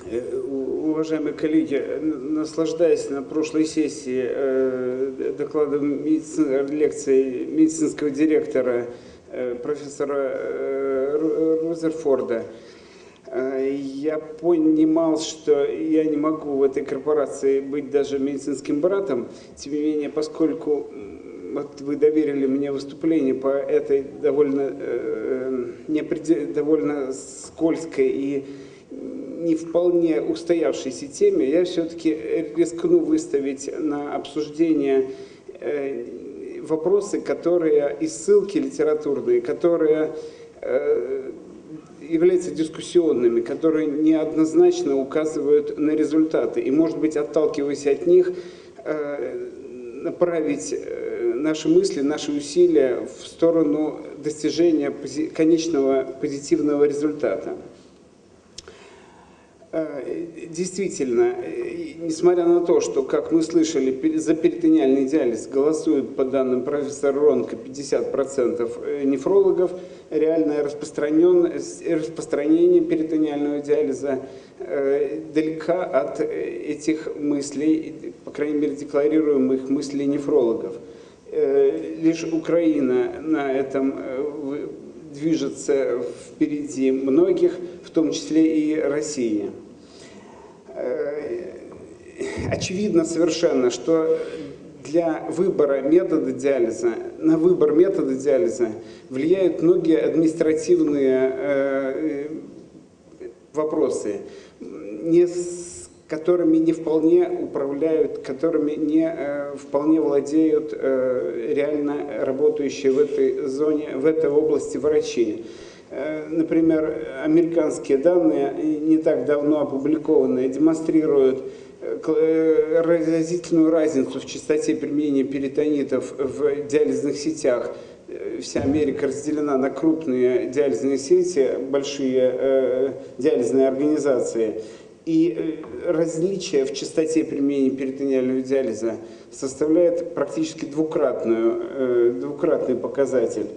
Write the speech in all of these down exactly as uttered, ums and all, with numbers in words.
Уважаемые коллеги, наслаждаясь на прошлой сессии докладом лекции медицинского директора профессора Рузерфорда, я понимал, что я не могу в этой корпорации быть даже медицинским братом. Тем не менее, поскольку вот вы доверили мне выступление по этой довольно, э, довольно скользкой и не вполне устоявшейся теме, я все-таки рискну выставить на обсуждение э, вопросы, которые и ссылки литературные, которые э, являются дискуссионными, которые неоднозначно указывают на результаты. И, может быть, отталкиваясь от них, э, направить э, наши мысли, наши усилия в сторону достижения пози- конечного позитивного результата. Действительно, несмотря на то, что, как мы слышали, за перитонеальный диализ голосуют, по данным профессора Ронко, пятьдесят процентов нефрологов, реальное распространение перитонеального диализа далека от этих мыслей, по крайней мере, декларируемых мыслей нефрологов. Лишь Украина на этом движется впереди многих, в том числе и России. Очевидно совершенно, что для выбора метода диализа, на выбор метода диализа влияют многие административные вопросы, не с которыми не вполне управляют, которыми не вполне владеют реально работающие в этой зоне, в этой области врачи. Например, американские данные, не так давно опубликованные, демонстрируют разительную разницу в частоте применения перитонитов в диализных сетях. Вся Америка разделена на крупные диализные сети, большие э, диализные организации. И различие в частоте применения перитонеального диализа составляет практически двукратную, э, двукратный показатель.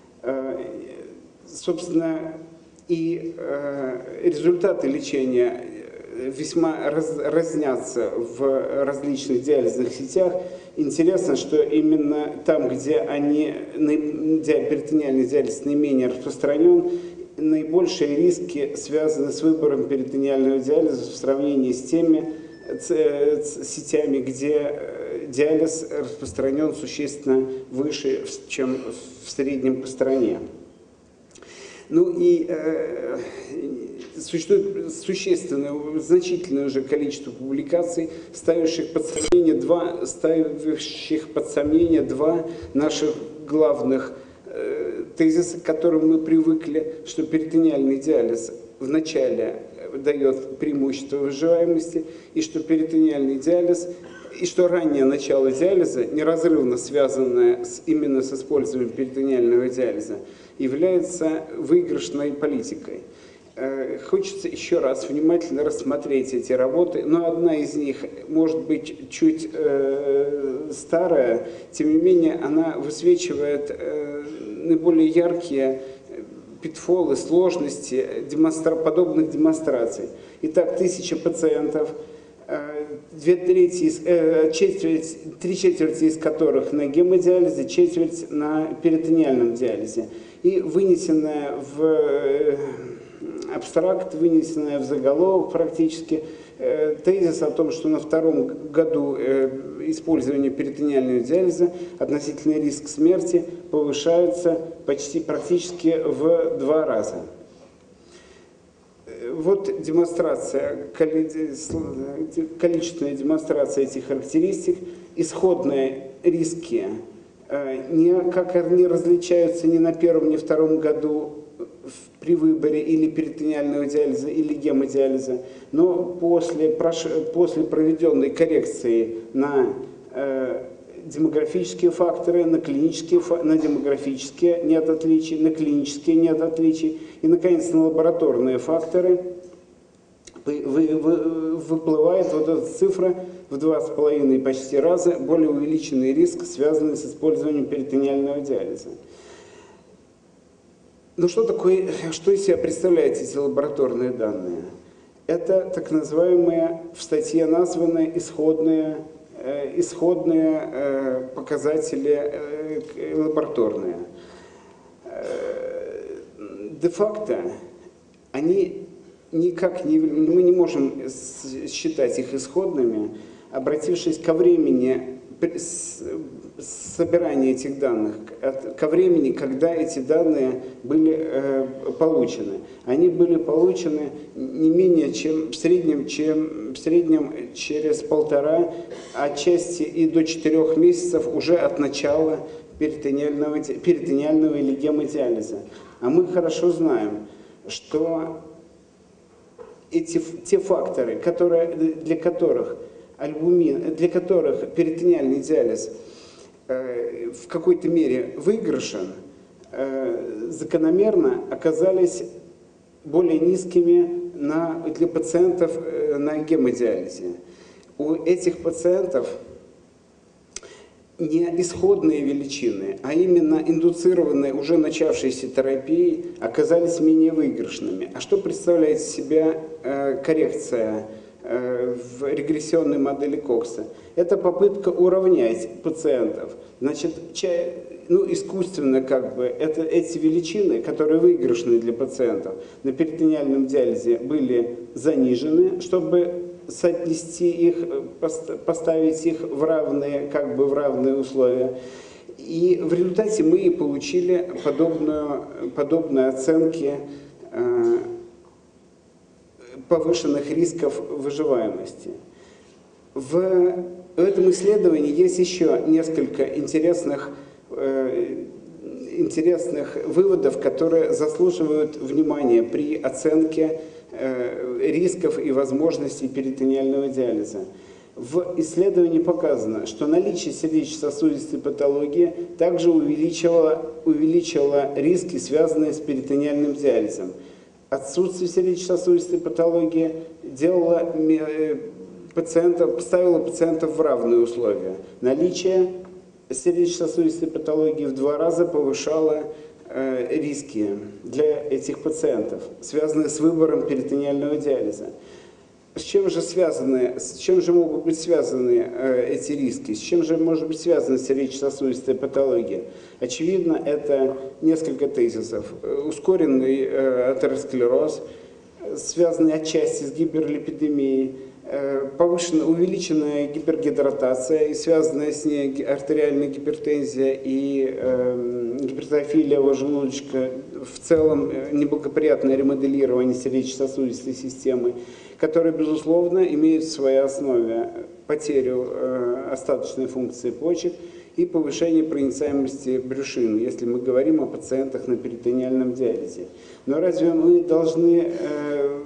Собственно, и э, результаты лечения весьма раз, разнятся в различных диализных сетях. Интересно, что именно там, где они, перитонеальный диализ наименее распространен, наибольшие риски связаны с выбором перитонеального диализа в сравнении с теми сетями, где диализ распространен существенно выше, чем в среднем по стране. Ну и э, существует существенное, значительное уже количество публикаций, ставящих под сомнение два, ставящих под сомнение два наших главных э, тезиса, к которым мы привыкли, что перитонеальный диализ вначале дает преимущество выживаемости, и что перитонеальный диализ, и что раннее начало диализа, неразрывно связанное с, именно с использованием перитонеального диализа, является выигрышной политикой. Хочется еще раз внимательно рассмотреть эти работы, но одна из них может быть чуть э, старая, тем не менее она высвечивает э, наиболее яркие питфолы, сложности демонстра... подобных демонстраций. Итак, тысяча пациентов, две трети, э, четверть, три четверти из которых на гемодиализе, четверть на перитонеальном диализе. И вынесенная в э, абстракт, вынесенная в заголовок практически, э, тезис о том, что на втором году э, использования перитонеального диализа относительный риск смерти повышается почти практически в два раза. Вот демонстрация, количественная демонстрация этих характеристик, исходные риски никак не различаются ни на первом, ни на втором году при выборе или перитонеального диализа, или гемодиализа, но после, после проведенной коррекции на э, демографические факторы, на клинические, на демографические нет отличий, на клинические нет отличий, и, наконец, на лабораторные факторы выплывает вот эта цифра в два с половиной почти раза более увеличенный риск, связанный с использованием перитонеального диализа. Ну что такое, что из себя представляют эти лабораторные данные? Это так называемые, в статье названы исходные, исходные показатели лабораторные. Де-факто они никак не, мы не можем считать их исходными, обратившись ко времени собирания этих данных, ко времени, когда эти данные были э, получены. Они были получены не менее чем в среднем, чем в среднем через полтора, отчасти и до четырех месяцев уже от начала перитониального, перитониального или гемодиализа. А мы хорошо знаем, что эти, те факторы, которые, для которых альбумин, для которых перитониальный диализ э, в какой-то мере выигрышен, э, закономерно оказались более низкими на, для пациентов э, на гемодиализе. У этих пациентов не исходные величины, а именно индуцированные уже начавшиеся терапией оказались менее выигрышными. А что представляет из себя э, коррекция в регрессионной модели Кокса? Это попытка уравнять пациентов. Значит, ну, искусственно как бы это, эти величины, которые выигрышны для пациентов на перитониальном диализе, были занижены, чтобы соотнести их, поставить их в равные, как бы в равные условия. И в результате мы и получили подобную, подобные оценки повышенных рисков выживаемости. В этом исследовании есть еще несколько интересных, э, интересных выводов, которые заслуживают внимания при оценке э, рисков и возможностей перитониального диализа. В исследовании показано, что наличие сердечно-сосудистой патологии также увеличивало, увеличивало риски, связанные с перитониальным диализом. Отсутствие сердечно-сосудистой патологии делало пациентов, поставило пациентов в равные условия. Наличие сердечно-сосудистой патологии в два раза повышало э, риски для этих пациентов, связанные с выбором перитониального диализа. С чем же связаны, с чем же могут быть связаны э, эти риски? С чем же может быть связана сердечно-сосудистая патология? Очевидно, это несколько тезисов. Ускоренный э, атеросклероз, связанный отчасти с гиперлипидемией, э, повышенная, увеличенная гипергидратация и связанная с ней артериальная гипертензия и э, гипертрофия левого желудочка, в целом э, неблагоприятное ремоделирование сердечно-сосудистой системы, которые, безусловно, имеют в своей основе потерю э, остаточной функции почек и повышение проницаемости брюшины, если мы говорим о пациентах на перитониальном диализе. Но разве мы должны э,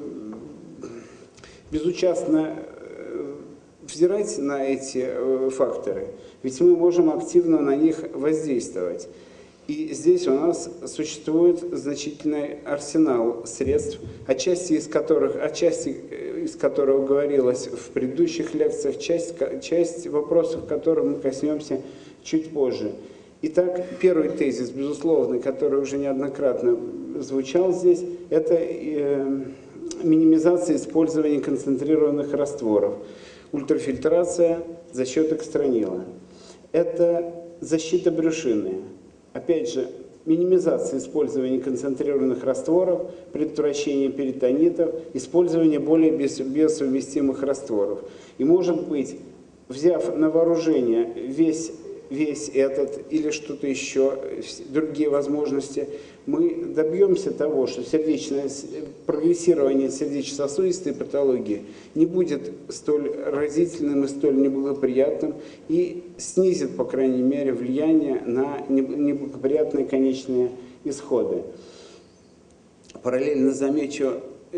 безучастно э, взирать на эти э, факторы? Ведь мы можем активно на них воздействовать. И здесь у нас существует значительный арсенал средств, отчасти из которых, отчасти из которого говорилось в предыдущих лекциях, часть, часть вопросов, которых мы коснемся чуть позже. Итак, первый тезис, безусловно, который уже неоднократно звучал здесь, это э, минимизация использования концентрированных растворов, ультрафильтрация за счет экстранила. Это защита брюшины. Опять же, минимизация использования концентрированных растворов, предотвращение перитонитов, использование более биосовместимых растворов. И, может быть, взяв на вооружение весь, весь этот или что-то еще, другие возможности, мы добьемся того, что сердечное, прогрессирование сердечно-сосудистой патологии не будет столь разительным и столь неблагоприятным и снизит, по крайней мере, влияние на неблагоприятные конечные исходы. Параллельно замечу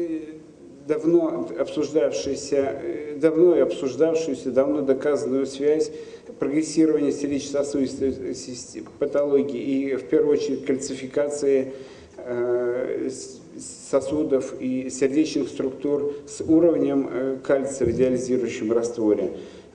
давно обсуждавшуюся, давно обсуждавшуюся, давно доказанную связь прогрессирования сердечно-сосудистой патологии и, в первую очередь, кальцификации э, сосудов и сердечных структур с уровнем э, кальция в диализирующем растворе.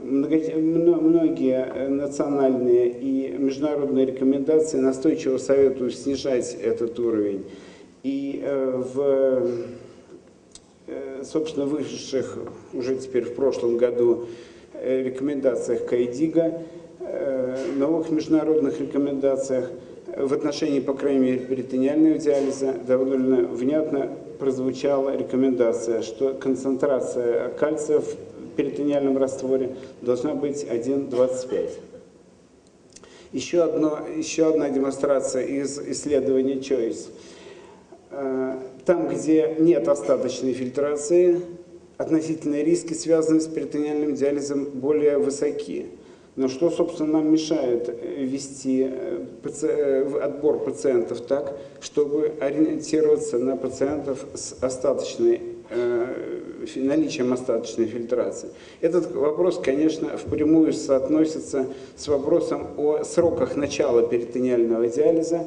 Многие национальные и международные рекомендации настойчиво советуют снижать этот уровень. И э, в собственно, вышедших уже теперь в прошлом году рекомендациях КАИДИГа, новых международных рекомендациях в отношении, по крайней мере, перитониального диализа довольно внятно прозвучала рекомендация, что концентрация кальция в перитониальном растворе должна быть один двадцать пять. Еще, одно, еще одна демонстрация из исследования Choice. Там, где нет остаточной фильтрации, относительные риски, связанные с перитониальным диализом, более высоки. Но что, собственно, нам мешает вести отбор пациентов так, чтобы ориентироваться на пациентов с остаточной, наличием остаточной фильтрации? Этот вопрос, конечно, впрямую соотносится с вопросом о сроках начала перитониального диализа,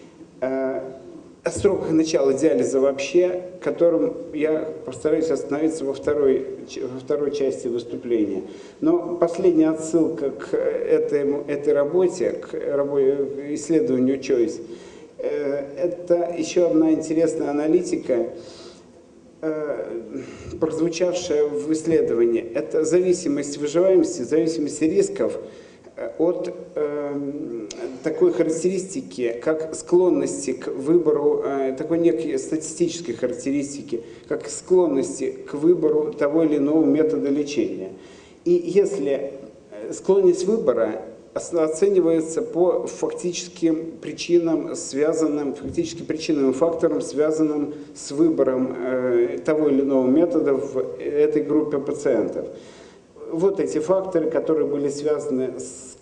о сроках начала диализа вообще, которым я постараюсь остановиться во второй, во второй части выступления. Но последняя отсылка к этой, этой работе, к работе, исследованию Choice, это еще одна интересная аналитика, прозвучавшая в исследовании. Это зависимость выживаемости, зависимость рисков от э, такой характеристики, как склонности к выбору, э, такой некой статистической характеристики, как склонности к выбору того или иного метода лечения. И если склонность выбора оценивается по фактическим причинам, связанным, фактически причинным факторам, связанным с выбором э, того или иного метода в этой группе пациентов. Вот эти факторы, которые были связаны с,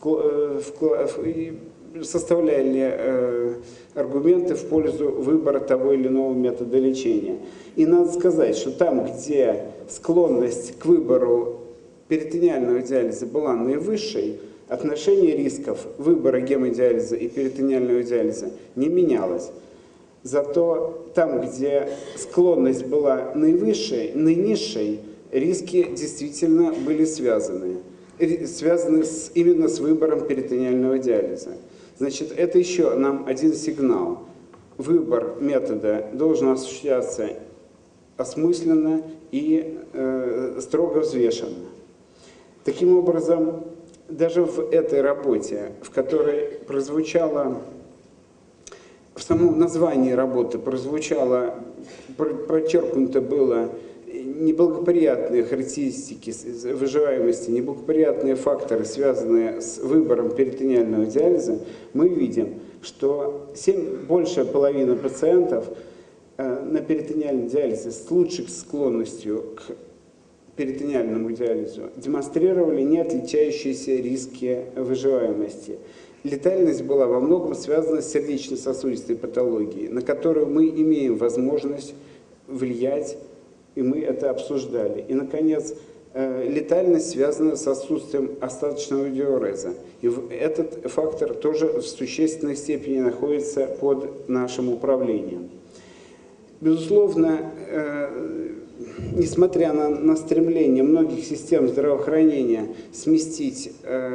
составляли э, аргументы в пользу выбора того или иного метода лечения. И надо сказать, что там, где склонность к выбору перитониального диализа была наивысшей, отношение рисков выбора гемодиализа и перитониального диализа не менялось. Зато там, где склонность была наивысшей, наинизшей, риски действительно были связаны, связаны с, именно с выбором перитониального диализа. Значит, это еще нам один сигнал. Выбор метода должен осуществляться осмысленно и э, строго взвешенно. Таким образом, даже в этой работе, в которой прозвучало, в самом названии работы прозвучало, подчеркнуто было неблагоприятные характеристики выживаемости, неблагоприятные факторы, связанные с выбором перитониального диализа, мы видим, что семь, большая половина пациентов на перитониальном диализе с лучшей склонностью к перитониальному диализу демонстрировали не отличающиеся риски выживаемости. Летальность была во многом связана с сердечно-сосудистой патологией, на которую мы имеем возможность влиять, и мы это обсуждали. И, наконец, летальность связана с отсутствием остаточного диуреза. И этот фактор тоже в существенной степени находится под нашим управлением. Безусловно, несмотря на, на стремление многих систем здравоохранения сместить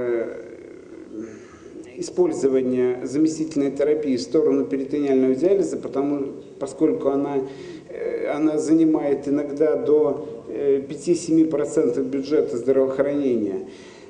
использование заместительной терапии в сторону перитониального диализа, потому, поскольку она, она занимает иногда до пяти-семи процентов бюджета здравоохранения.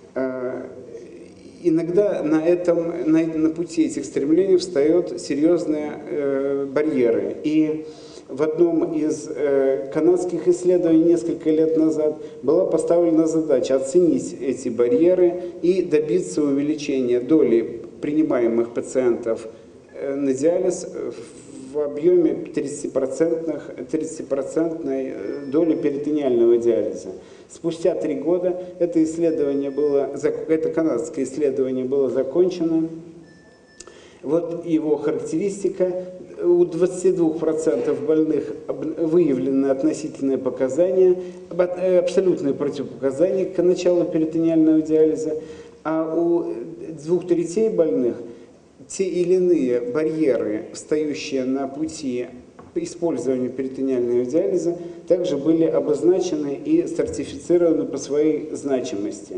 Иногда на, этом, на, на пути этих стремлений встают серьезные э, барьеры. И в одном из э, канадских исследований несколько лет назад была поставлена задача оценить эти барьеры и добиться увеличения доли принимаемых пациентов э, на диализ в объеме тридцатипроцентной доли перитониального диализа. Спустя три года это исследование было, это канадское исследование было закончено. Вот его характеристика. У двадцати двух процентов больных выявлены относительные показания, абсолютные противопоказания к началу перитониального диализа, а у двух третей больных те или иные барьеры, встающие на пути использования перитониального диализа, также были обозначены и сертифицированы по своей значимости.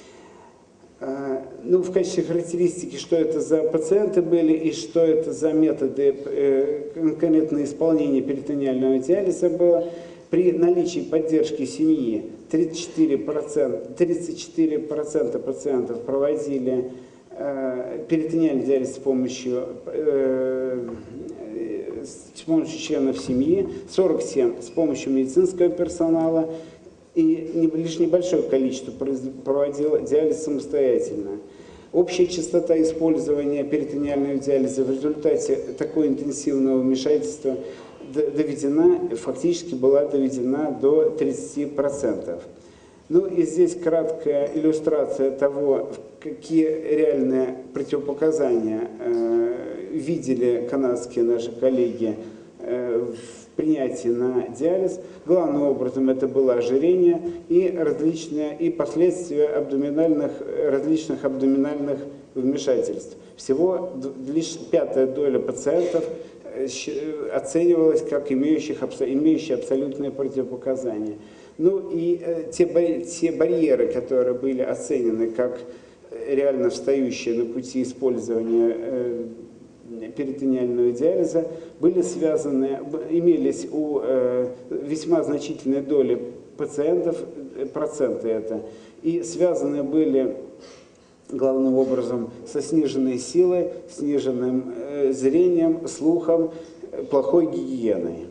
Ну, в качестве характеристики, что это за пациенты были и что это за методы конкретного исполнения перитониального диализа было, При наличии поддержки семьи тридцать четыре процента, тридцать четыре процента пациентов проводили э, перитонеальный диализ с помощью, э, с помощью членов семьи, сорок семь с помощью медицинского персонала, и лишь небольшое количество проводило диализ самостоятельно. Общая частота использования перитонеального диализа в результате такого интенсивного вмешательства доведена, фактически была доведена до тридцати процентов. Ну и здесь краткая иллюстрация того, какие реальные противопоказания э, видели канадские наши коллеги э, в принятии на диализ. Главным образом это было ожирение и различные и последствия абдоминальных, различных абдоминальных вмешательств. Всего лишь пятая доля пациентов оценивалась как имеющих, имеющие абсолютные противопоказания. Ну и э, те, те барьеры, которые были оценены как реально встающие на пути использования э, перитонеального диализа, были связаны, имелись у э, весьма значительной доли пациентов, проценты это, и связаны были главным образом со сниженной силой, сниженным э, зрением, слухом, плохой гигиеной.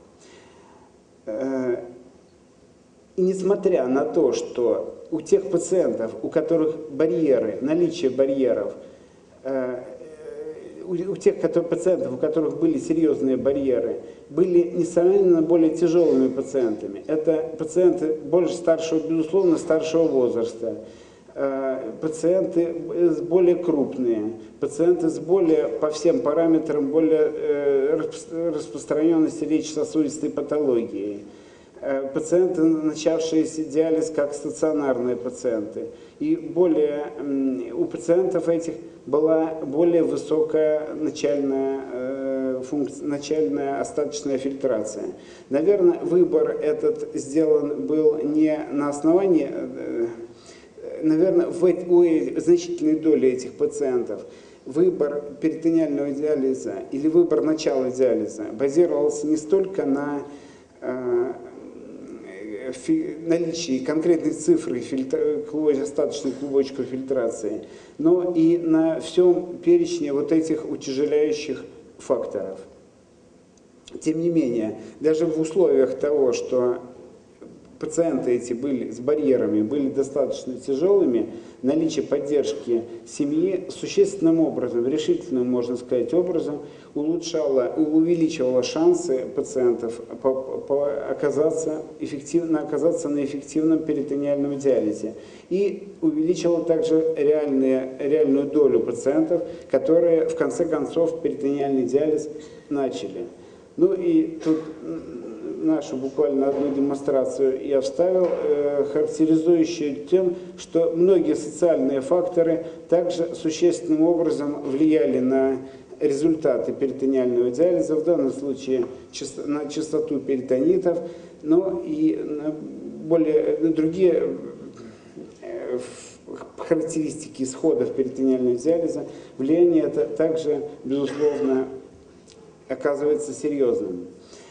Э, и несмотря на то, что у тех пациентов, у которых барьеры, наличие барьеров, э, у, у тех которые, пациентов, у которых были серьезные барьеры, были несомненно более тяжелыми пациентами. Это пациенты больше старшего, безусловно, старшего возраста, пациенты более крупные, пациенты с более, по всем параметрам, более э, распространенной сердечно-сосудистой патологией, э, пациенты, начавшиеся диализ как стационарные пациенты. И более, э, у пациентов этих была более высокая начальная, э, функция, начальная остаточная фильтрация. Наверное, выбор этот сделан был не на основании... Э, Наверное, в, у значительной доли этих пациентов выбор перитонеального диализа или выбор начала диализа базировался не столько на э, фи, наличии конкретной цифры фильтр, остаточной клубочковой фильтрации, но и на всем перечне вот этих утяжеляющих факторов. Тем не менее, даже в условиях того, что пациенты эти были с барьерами, были достаточно тяжелыми, наличие поддержки семьи существенным образом, решительным, можно сказать, образом улучшало, увеличивало шансы пациентов по, по оказаться, эффективно, оказаться на эффективном перитонеальном диализе. И увеличивало также реальные, реальную долю пациентов, которые в конце концов перитонеальный диализ начали. Ну и тут нашу буквально одну демонстрацию я вставил, э, характеризующую тем, что многие социальные факторы также существенным образом влияли на результаты перитонеального диализа, в данном случае на частоту перитонитов, но и на более на другие э, характеристики исходов перитонеального диализа. Влияние это также, безусловно, оказывается серьезным.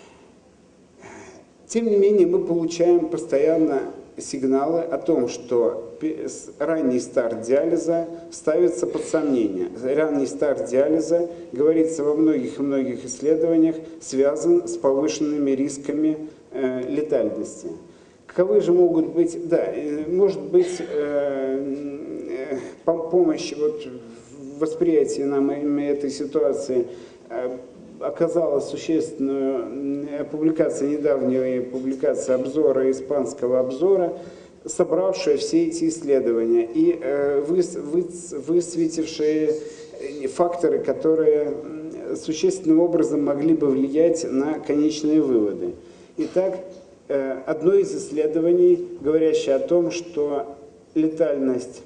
Тем не менее, мы получаем постоянно сигналы о том, что ранний старт диализа ставится под сомнение. Ранний старт диализа, говорится во многих-многих исследованиях, связан с повышенными рисками э, летальности. Каковы же могут быть, да, может быть э, э, помощь вот, в восприятии нам этой ситуации э, оказала существенную публикация, недавняя публикация обзора, испанского обзора, собравшая все эти исследования и э, выс, выс, высветившие факторы, которые существенным образом могли бы влиять на конечные выводы. Итак, э, одно из исследований, говорящее о том, что летальность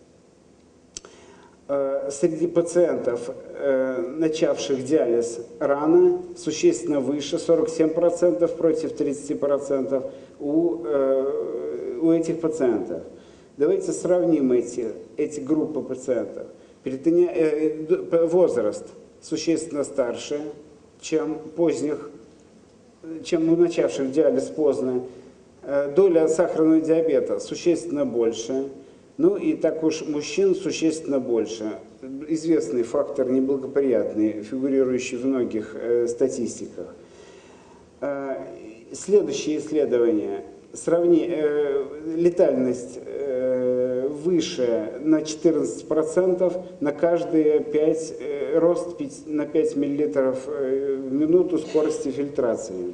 среди пациентов, начавших диализ рано, существенно выше, сорок семь процентов против тридцати процентов у, у этих пациентов. Давайте сравним эти, эти группы пациентов. Перитоне... Возраст существенно старше, чем поздних чем у начавших диализ поздно. Доля сахарного диабета существенно больше. Ну и так уж мужчин существенно больше. Известный фактор неблагоприятный, фигурирующий в многих э, статистиках. Э, следующее исследование. Сравни, э, летальность э, выше на четырнадцать процентов на каждые пять, э, рост пять, на пять миллилитров э, в минуту скорости фильтрации.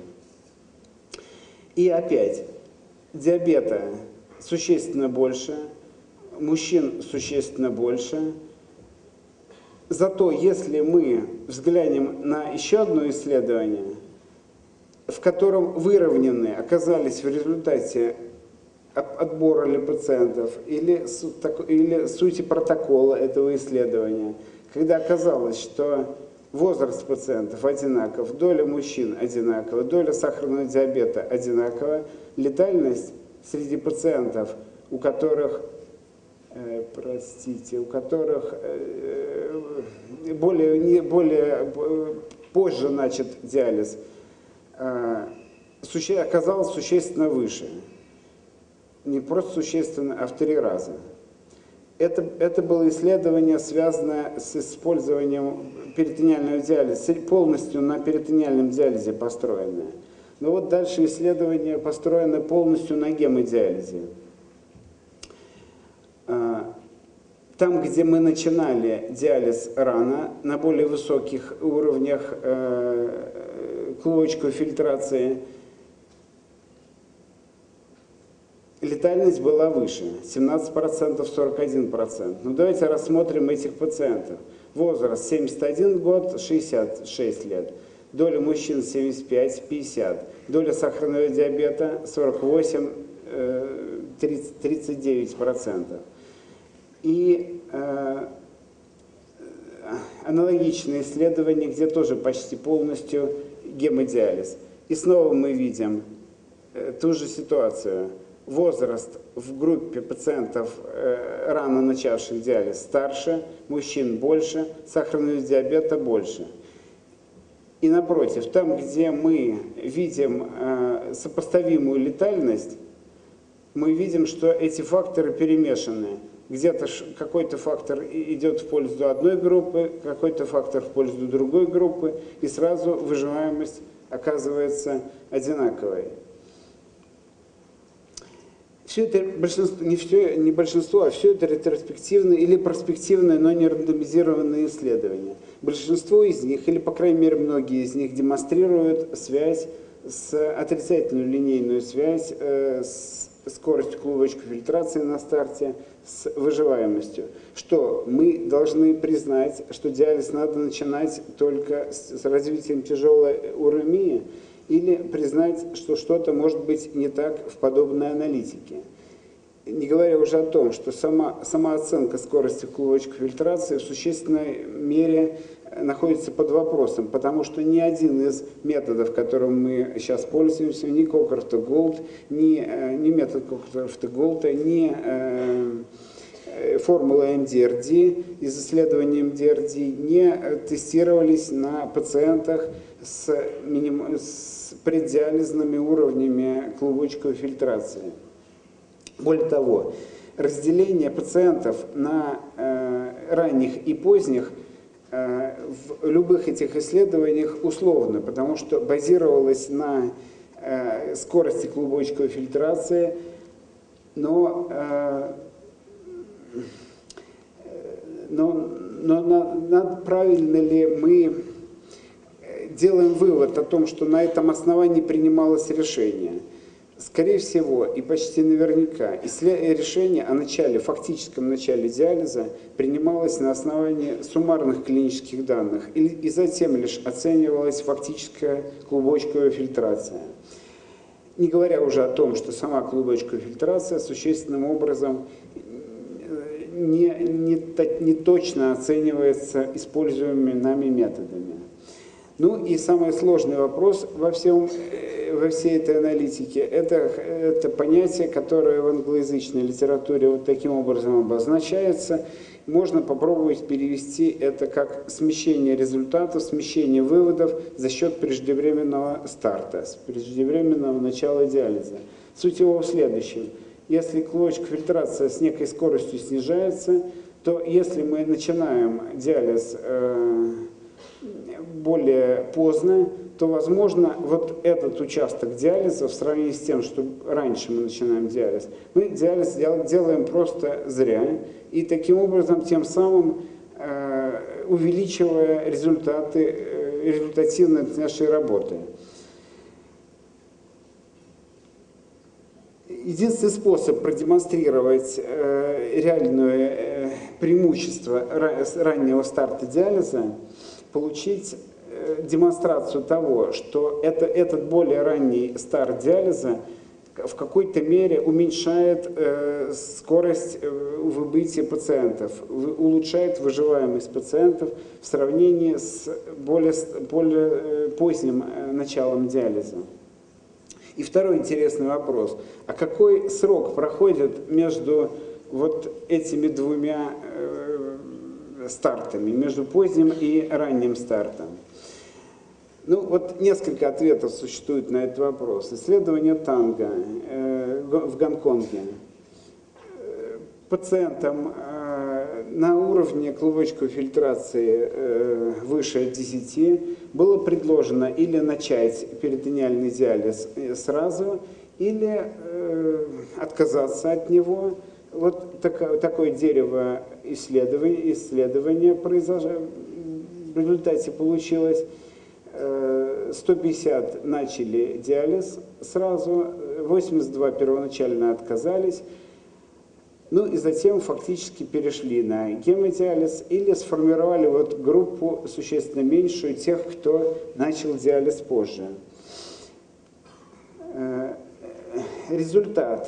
И опять, диабета существенно больше, мужчин существенно больше. Зато если мы взглянем на еще одно исследование, в котором выровнены оказались в результате отбора ли пациентов или, или сути протокола этого исследования, когда оказалось, что возраст пациентов одинаков, доля мужчин одинакова, доля сахарного диабета одинакова, летальность среди пациентов, у которых, э, простите, у которых э, более, не, более позже начат диализ, э, суще, оказалась существенно выше. Не просто существенно, а в три раза. Это, это было исследование, связанное с использованием перитонеального диализа, полностью на перитонеальном диализе построенное. Но вот дальше исследование построено полностью на гемодиализе. Там, где мы начинали диализ рано, на более высоких уровнях клубочковой фильтрации, летальность была выше, семнадцать процентов, сорок один процент. Но давайте рассмотрим этих пациентов. Возраст семьдесят один год, шестьдесят шесть лет. Доля мужчин семьдесят пять — пятьдесят. Доля сахарного диабета сорок восемь — тридцать девять процентов. И э, аналогичные исследования, где тоже почти полностью гемодиализ. И снова мы видим э, ту же ситуацию. Возраст в группе пациентов, э, рано начавших диализ, старше, мужчин больше, сахарного диабета больше. И напротив, там, где мы видим э, сопоставимую летальность, мы видим, что эти факторы перемешаны. Где-то какой-то фактор идет в пользу одной группы, какой-то фактор в пользу другой группы, и сразу выживаемость оказывается одинаковой. Все это большинство, не, все, не большинство, а все это ретроспективные или перспективные, но не рандомизированные исследования. Большинство из них, или по крайней мере многие из них, демонстрируют связь, с отрицательную линейную связь э, с скоростью клубочковой фильтрации на старте, с выживаемостью. Что мы должны признать, что диализ надо начинать только с развитием тяжелой уремии, или признать, что что-то может быть не так в подобной аналитике. Не говоря уже о том, что сама, сама оценка скорости клубочковой фильтрации в существенной мере находится под вопросом, потому что ни один из методов, которым мы сейчас пользуемся, ни Кокарта-Голд, ни, ни метод Кокарта-Голда, ни э, формула эм ди эр ди из исследования эм ди эр ди не тестировались на пациентах с, миним... с преддиализными уровнями клубочковой фильтрации. Более того, разделение пациентов на э, ранних и поздних э, в любых этих исследованиях условно, потому что базировалось на э, скорости клубочковой фильтрации, но, э, но, но на, на, правильно ли мы делаем вывод о том, что на этом основании принималось решение. Скорее всего, и почти наверняка, решение о начале, фактическом начале диализа принималось на основании суммарных клинических данных, и, и затем лишь оценивалась фактическая клубочковая фильтрация. Не говоря уже о том, что сама клубочковая фильтрация существенным образом не, не, не точно оценивается используемыми нами методами. Ну и самый сложный вопрос во всем, во всей этой аналитике, это, это понятие, которое в англоязычной литературе вот таким образом обозначается. Можно попробовать перевести это как смещение результатов, смещение выводов за счет преждевременного старта, преждевременного начала диализа. Суть его в следующем. Если клубочек фильтрация с некой скоростью снижается, то если мы начинаем диализ э, более поздно, то, возможно, вот этот участок диализа в сравнении с тем, что раньше мы начинаем диализ, мы диализ дел, делаем просто зря, и таким образом, тем самым, э, увеличивая результаты, э, результативность нашей работы. Единственный способ продемонстрировать э, реальное э, преимущество раннего старта диализа — получить э, демонстрацию того, что это, этот более ранний старт диализа в какой-то мере уменьшает э, скорость э, выбытия пациентов, улучшает выживаемость пациентов в сравнении с более, более э, поздним э, началом диализа. И второй интересный вопрос. А какой срок проходит между вот этими двумя э, стартами, между поздним и ранним стартом? Ну, вот несколько ответов существует на этот вопрос. Исследование Танга э, в Гонконге. Пациентам э, на уровне клубочковой фильтрации э, выше десяти было предложено или начать перитонеальный диализ сразу, или э, отказаться от него. Вот такое, такое дерево исследования, исследования произошло, в результате получилось. сто пятьдесят начали диализ сразу, восемьдесят два первоначально отказались. Ну и затем фактически перешли на гемодиализ или сформировали вот группу существенно меньшую тех, кто начал диализ позже. Результат.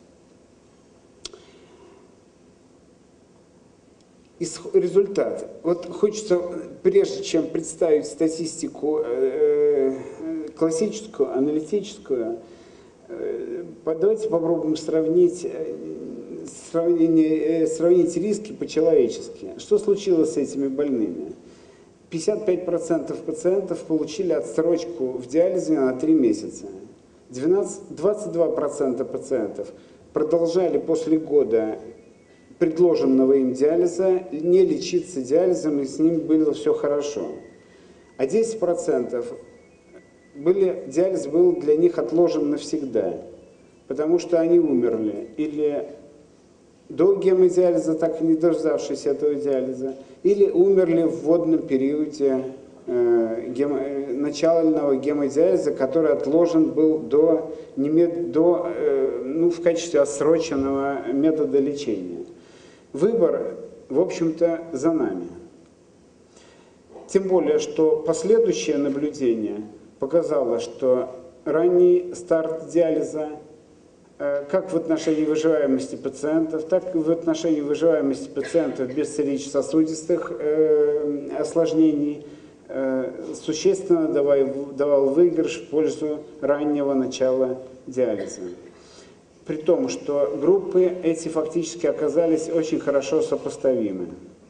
Результат. Вот хочется, прежде чем представить статистику классическую, аналитическую, давайте попробуем сравнить Сравнение, сравнить риски по-человечески. Что случилось с этими больными? пятьдесят пять процентов пациентов получили отсрочку в диализе на три месяца. двадцать два процента пациентов продолжали после года предложенного им диализа не лечиться диализом, и с ним было все хорошо. А десять процентов были, диализ был для них отложен навсегда, потому что они умерли или до гемодиализа, так и не дождавшись этого диализа, или умерли в вводном периоде э, гемо, начального гемодиализа, который отложен был до, до, э, ну, в качестве отсроченного метода лечения. Выбор, в общем-то, за нами. Тем более, что последующее наблюдение показало, что ранний старт диализа как в отношении выживаемости пациентов, так и в отношении выживаемости пациентов без сердечно-сосудистых э, осложнений э, существенно давал, давал выигрыш в пользу раннего начала диализа. При том, что группы эти фактически оказались очень хорошо сопоставимы.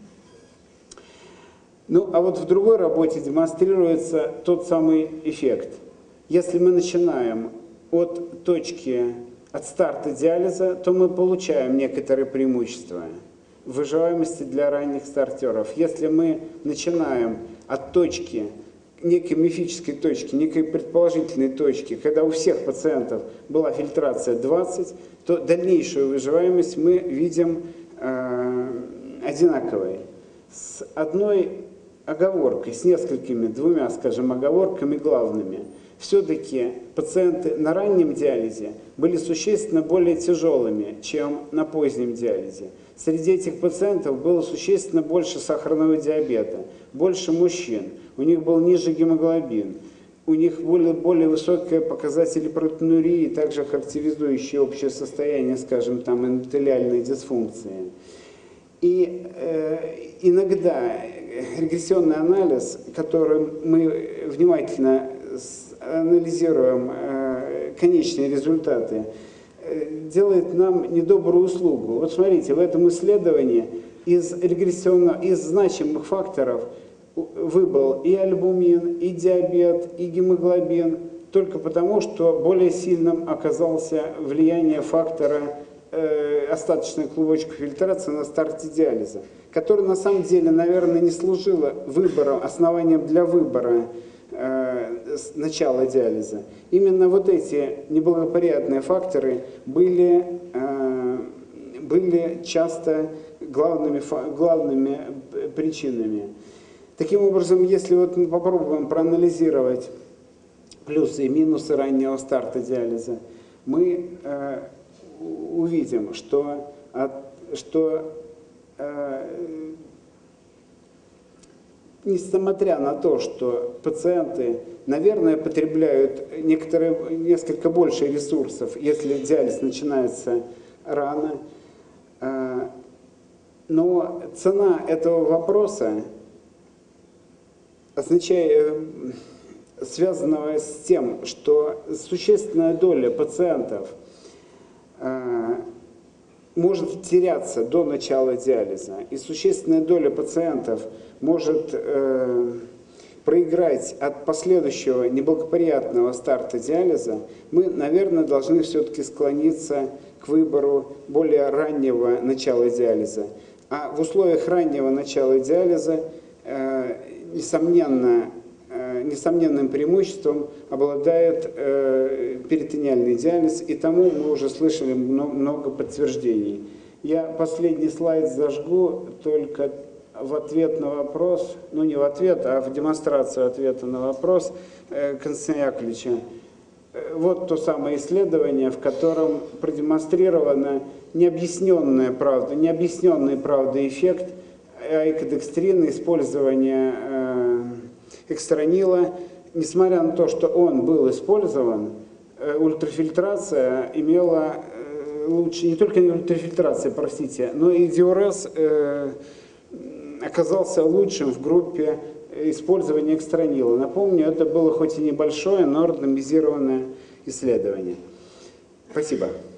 Ну, а вот в другой работе демонстрируется тот самый эффект. Если мы начинаем от точки от старта диализа, то мы получаем некоторые преимущества в выживаемости для ранних стартеров. Если мы начинаем от точки, некой мифической точки, некой предположительной точки, когда у всех пациентов была фильтрация двадцать, то дальнейшую выживаемость мы видим э, одинаковой. С одной оговоркой, с несколькими, двумя, скажем, оговорками главными. Все-таки пациенты на раннем диализе были существенно более тяжелыми, чем на позднем диализе. Среди этих пациентов было существенно больше сахарного диабета, больше мужчин, у них был ниже гемоглобин, у них были более высокие показатели протеинурии, также характеризующие общее состояние, скажем, там, эндотелиальной дисфункции. И э, иногда регрессионный анализ, который мы внимательно анализируем э, конечные результаты, делает нам недобрую услугу. Вот смотрите, в этом исследовании из регрессионного, из значимых факторов выбыл и альбумин, и диабет, и гемоглобин, только потому, что более сильным оказался влияние фактора э, остаточной клубочковой фильтрации на старте диализа, которая на самом деле, наверное, не служила выбором, основанием для выбора э, начала диализа. Именно вот эти неблагоприятные факторы были, э, были часто главными, главными причинами. Таким образом, если вот мы попробуем проанализировать плюсы и минусы раннего старта диализа, мы э, увидим, что, от, что э, несмотря на то, что пациенты, наверное, потребляют некоторые, несколько больше ресурсов, если диализ начинается рано, э, но цена этого вопроса означает, связанного с тем, что существенная доля пациентов э, может теряться до начала диализа, и существенная доля пациентов может э, проиграть от последующего неблагоприятного старта диализа, мы, наверное, должны все-таки склониться к выбору более раннего начала диализа. А в условиях раннего начала диализа, э, несомненно, несомненным преимуществом обладает э, перитонеальный диализ, и тому мы уже слышали много, много подтверждений. Я последний слайд зажгу только в ответ на вопрос, ну не в ответ, а в демонстрацию ответа на вопрос э, Константина Яковлевича. Вот то самое исследование, в котором продемонстрирована необъясненная правда, необъясненный правда эффект айкодекстрина, использования э, экстранила. Несмотря на то, что он был использован, э, ультрафильтрация имела э, лучше, не только ультрафильтрация, простите, но и диурез э, оказался лучшим в группе использования экстранила. Напомню, это было хоть и небольшое, но рандомизированное исследование. Спасибо.